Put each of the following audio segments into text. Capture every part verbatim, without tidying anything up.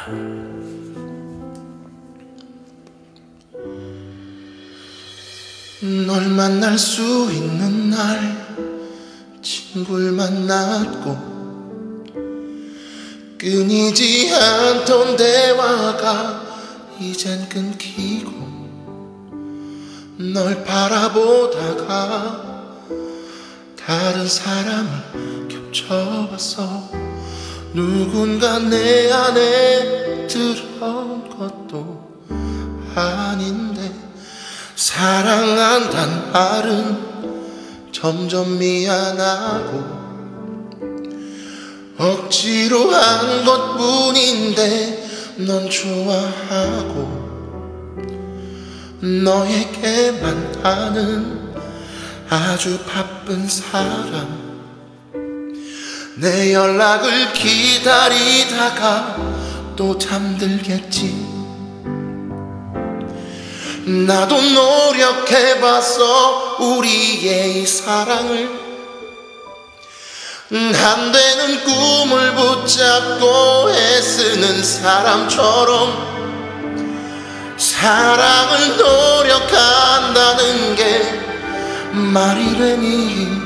널 만날 수 있는 날 친구를 만났고 끊이지 않던 대화가 이젠 끊기고 널 바라보다가 다른 사람을 겹쳐봤어. 누군가 내 안에 들어온 것도 아닌데 사랑한단 말은 점점 미안하고 억지로 한 것뿐인데 넌 좋아하고 너에게만 아는 아주 바쁜 사람. 내 연락을 기다리다가 또 잠들겠지. 나도 노력해봤어 우리의 이 사랑을. 안 되는 꿈을 붙잡고 애쓰는 사람처럼 사랑을 노력한다는 게 말이 되니.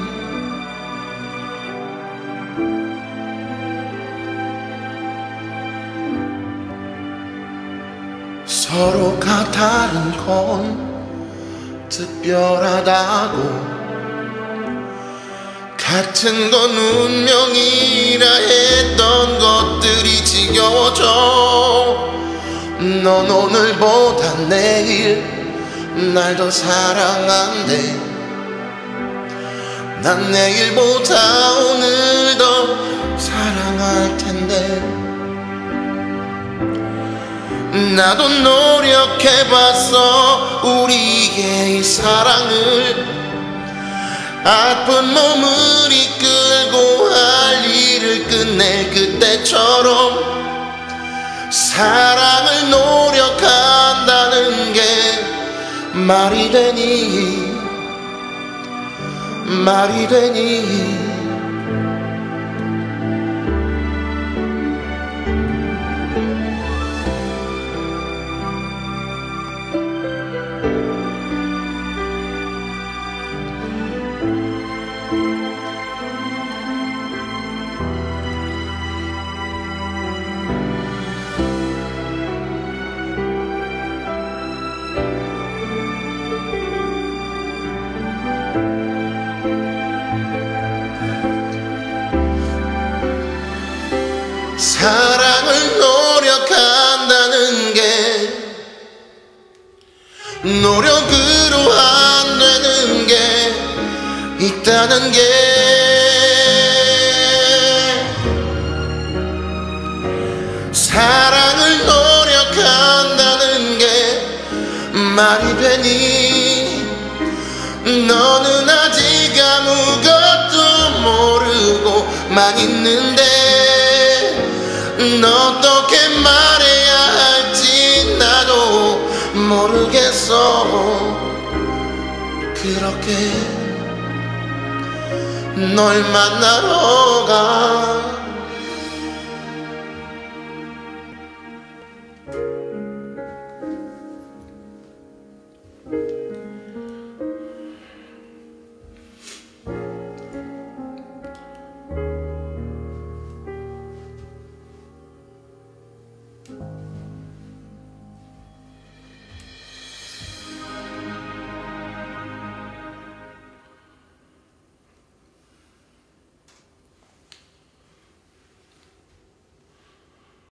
서로가 다른 건 특별하다고 같은 건 운명이라 했던 것들이 지겨워져. 넌 오늘보다 내일 날 더 사랑한대. 난 내일보다 오늘 더 사랑할 텐데. 나도 노력해봤어 우리의 이 사랑을. 아픈 몸을 이끌고 할 일을 끝낼 그때처럼 사랑을 노력한다는 게 말이 되니 말이 되니. 사랑을 노력한다는 게 노력으로 안 되는 게 있다는 게 사랑을 노력한다는 게 말이 되니. 너는 아직 아무것도 모르고만 있는데 어떻게 말해야 할지 나도 모르겠어. 그렇게 널 만나러 가.